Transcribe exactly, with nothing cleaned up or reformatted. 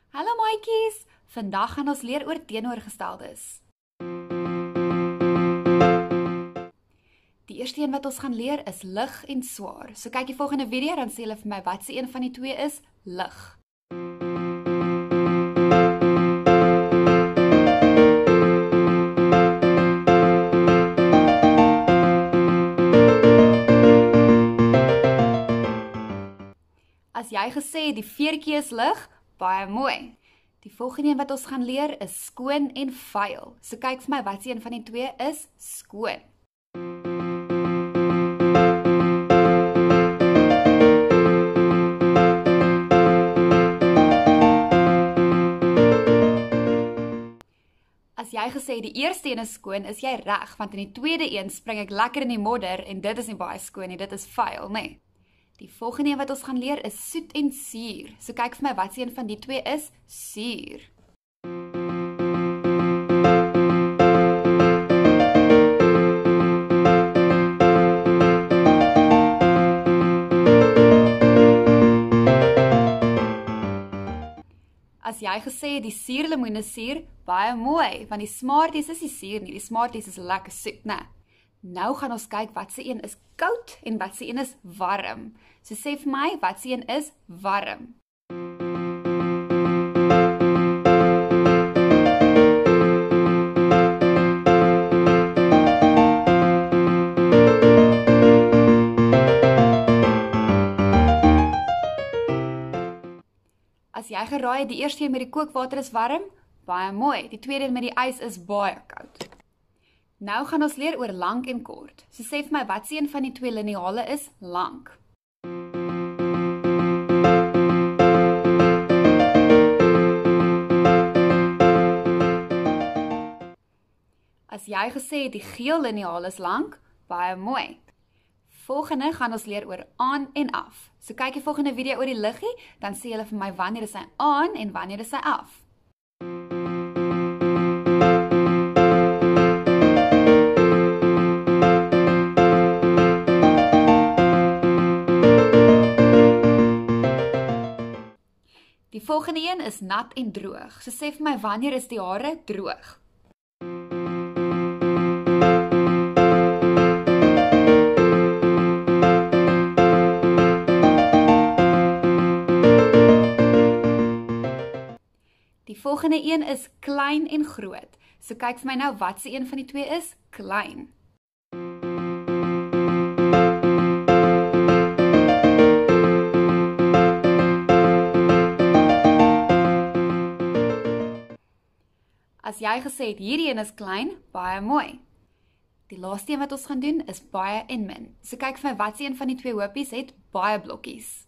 Hallo maatjies, vandag gaan ons leer oor teenoorgesteldes. Die eerste een wat ons gaan leer is lig en swaar. So kyk die volgende video, dan sê hulle vir my wat se een van die twee is lig. As jy gesê die veertjie is lig, baie mooi. Die volgende een wat ons gaan leer is skoon en vuil. So kyk vir my wat se een van die twee is skoon. As jy gesê die eerste een is skoon, is jy reg, want in die tweede een spring ek lekker in die modder en dit is nie baie skoon nie, dit is vuil, nê? Die volgende een wat ons gaan leer is soet en suur. So kyk vir my wat se een van die twee is suur. As jy gesê die suurlemoen is suur, baie mooi, want die smarties is nie suur nie, die smarties is lekker soet, né? Nou gaan ons kyk wat se een is koud en wat se een is warm. So sê vir my, wat se een is warm? As jy geraai het, die eerste een met die kookwater is warm, baie mooi. Die tweede een met die ys is baie koud. Nou gaan ons leer oor lank en kort. So sê vir my wat se een van die twee lineale is lank. As jy gesê het die geel lineaal is lank, baie mooi. Volgende gaan ons leer oor aan en af. So kyk die volgende video oor die liggie, dan sê hulle vir my wanneer is hy aan en wanneer is hy af. Die volgende een is nat en droog. So sê vir my wanneer is die hare droog? Die volgende een is klein en groot. So kyk vir my nou wat se een van die twee is klein. As jy gesê het hierdie een is klein, baie mooi. Die laaste een wat ons gaan doen is baie en min. So kyk vir my wat se een van die twee hoopies het baie blokkies.